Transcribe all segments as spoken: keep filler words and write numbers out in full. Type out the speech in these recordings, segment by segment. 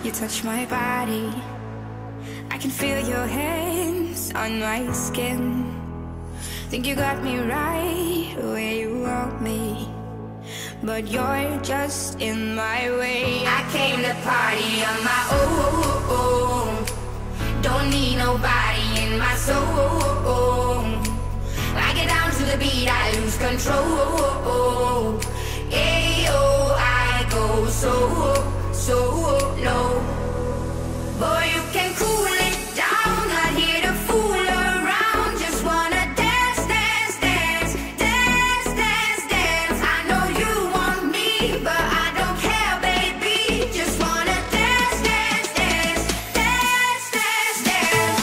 you touch my body. I can feel your hands on my skin. Think you got me right where you want me, but you're just in my way. I came to party on my own. Don't need nobody in my soul. I get down to the beat, I lose control. Ayo, I go so, so low. Boy, you can cool it down, not here to fool around. Just wanna dance, dance, dance, dance, dance, dance. I know you want me, but I don't care, baby. Just wanna dance, dance, dance, dance, dance, dance.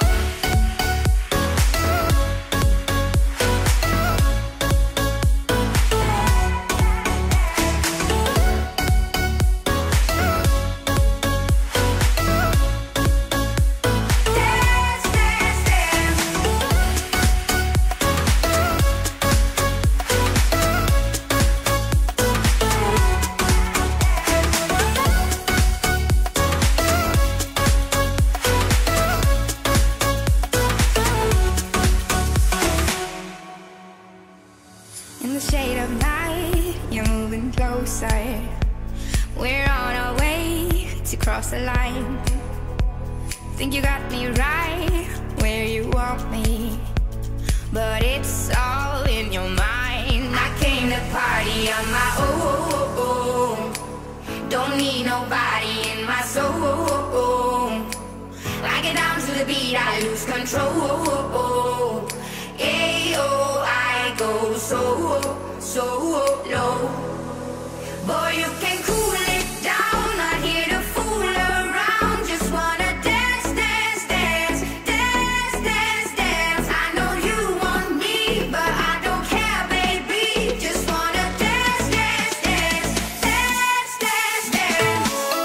In the shade of night, you're moving closer. We're on our way to cross the line. Think you got me right where you want me, but it's all in your mind. I came to party on my own. Don't need nobody in my soul. I get down to the beat, I lose control. Ayo, I go so, so low. Boy, you can cool it down, not here to fool around. Just wanna dance, dance, dance, dance, dance, dance. I know you want me, but I don't care, baby. Just wanna dance, dance, dance, dance, dance, dance.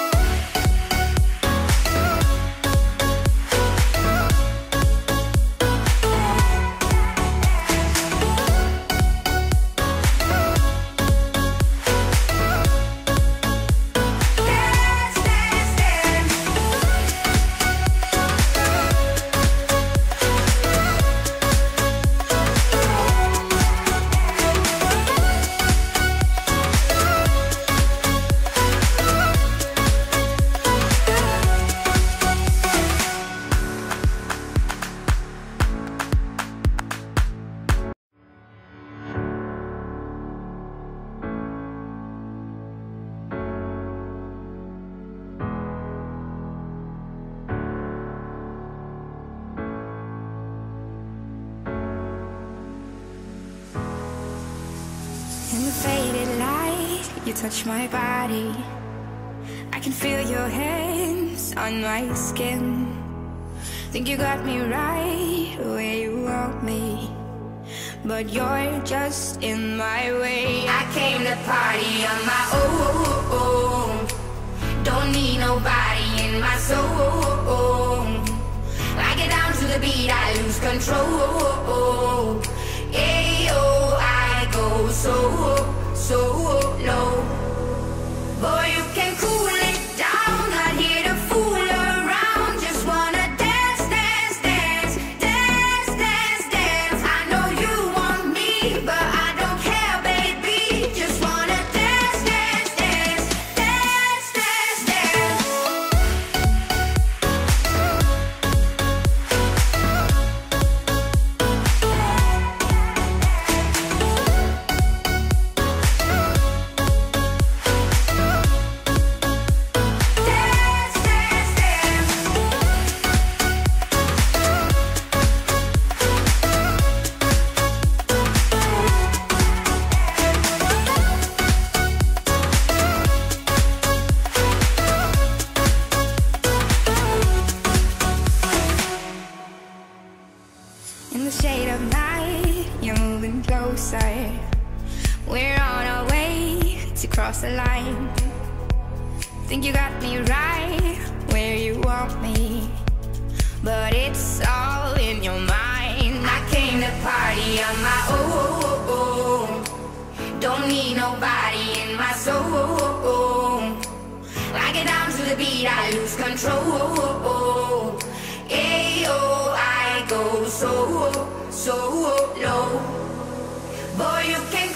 In the faded light, you touch my body. I can feel your hands on my skin. Think you got me right where you want me, but you're just in my way. I came to party on my own. Don't need nobody in my soul. I get down to the beat, I lose control. Ayo, I go so, so low. Boy, you can cool it down, not here to fool around. Just wanna dance, dance, dance, dance, dance, dance. I know you want me, but I don't care, baby. Just wanna dance, dance, dance, dance, dance, dance. In the shade of night, you're moving closer. We're on our way to cross the line. Think you got me right where you want me, but it's all in your mind. I came to party on my own. Don't need nobody in my soul. I get down to the the beat, I lose control. Ayo, I go so, so low. Boy, you can